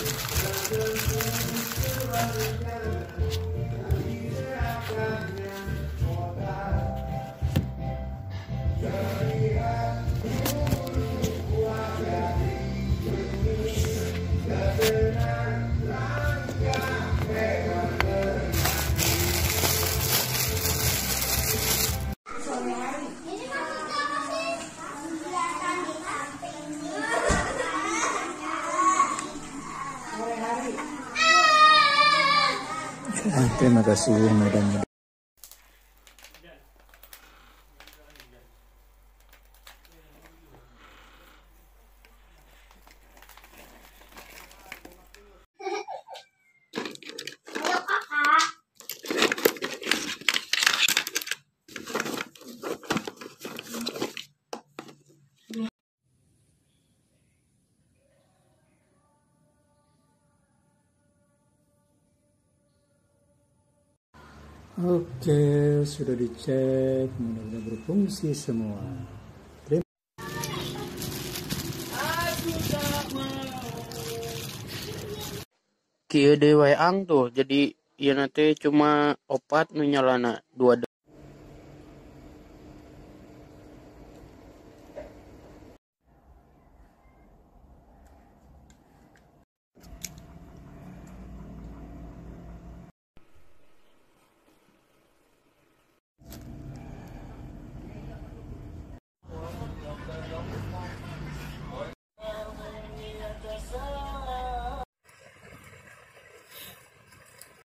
Terima kasih Madam. Oke, sudah dicek, mudah-mudahan berfungsi semua. Kieu deui wae ang tuh, jadi ieu nanti cuma opat nu nyalana 2